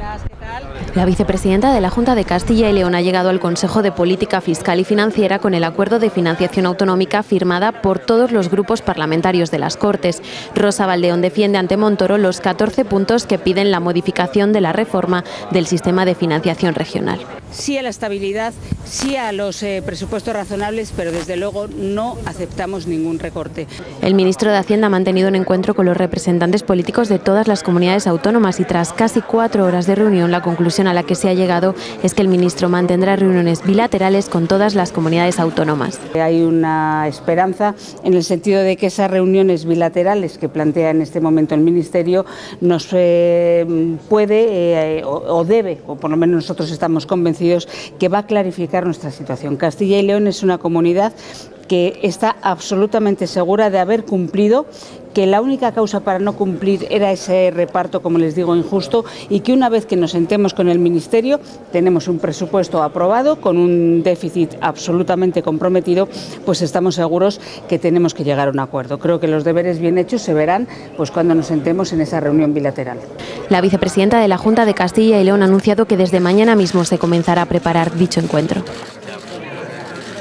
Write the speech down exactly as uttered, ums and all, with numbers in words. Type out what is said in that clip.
buenas, ¿qué tal? La vicepresidenta de la Junta de Castilla y León ha llegado al Consejo de Política Fiscal y Financiera con el acuerdo de financiación autonómica firmada por todos los grupos parlamentarios de las Cortes. Rosa Baldeón defiende ante Montoro los catorce puntos que piden la modificación de la reforma del sistema de financiación regional. Sí a la estabilidad, sí a los eh, presupuestos razonables, pero desde luego no aceptamos ningún recorte. El ministro de Hacienda ha mantenido un encuentro con los representantes políticos de todas las comunidades autónomas y tras casi cuatro horas de reunión la conclusión a la que se ha llegado es que el ministro mantendrá reuniones bilaterales con todas las comunidades autónomas. Hay una esperanza en el sentido de que esas reuniones bilaterales que plantea en este momento el Ministerio nos eh, puede eh, o, o debe, o por lo menos nosotros estamos convencidos, que va a clarificar nuestra situación. Castilla y León es una comunidad que está absolutamente segura de haber cumplido, que la única causa para no cumplir era ese reparto, como les digo, injusto, y que una vez que nos sentemos con el Ministerio tenemos un presupuesto aprobado con un déficit absolutamente comprometido, pues estamos seguros que tenemos que llegar a un acuerdo. Creo que los deberes bien hechos se verán pues cuando nos sentemos en esa reunión bilateral. La vicepresidenta de la Junta de Castilla y León ha anunciado que desde mañana mismo se comenzará a preparar dicho encuentro.